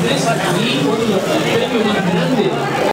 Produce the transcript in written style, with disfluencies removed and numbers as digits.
tenés aquí uno de los premios más grandes